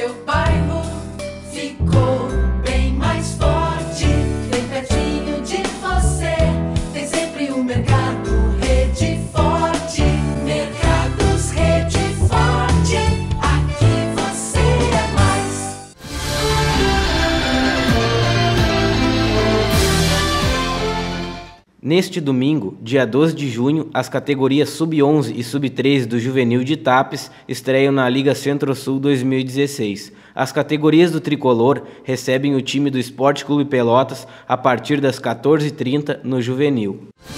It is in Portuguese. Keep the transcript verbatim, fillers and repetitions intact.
seu bairro ficou bem mais forte, bem pertinho de você. Tem sempre um mercado Rede Forte, Mercados Rede Forte, aqui você é mais. Neste domingo, dia doze de junho, as categorias sub onze e sub treze do Juvenil de Tapes estreiam na Liga Centro-Sul dois mil e dezesseis. As categorias do Tricolor recebem o time do Esporte Clube Pelotas a partir das quatorze e trinta no Juvenil.